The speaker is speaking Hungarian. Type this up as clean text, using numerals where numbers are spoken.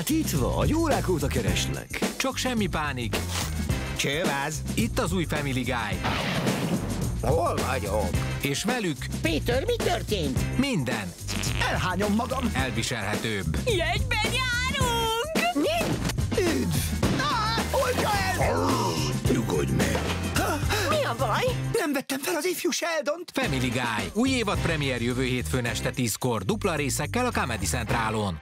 Hát itt vagy, órák óta kereslek. Csak semmi pánik. Csőváz! Itt az új Family Guy. Hol vagyok? És velük Peter, mi történt? minden Elhányom magam! elviselhetőbb. Jegyben járunk! Mi? Üdv! Oldja el! Nyugodj meg. Mi a baj? Nem vettem fel az ifjú Sheldont! Family Guy. Új évad premier jövő hétfőn este 10-kor, dupla részekkel a Comedy Centralon.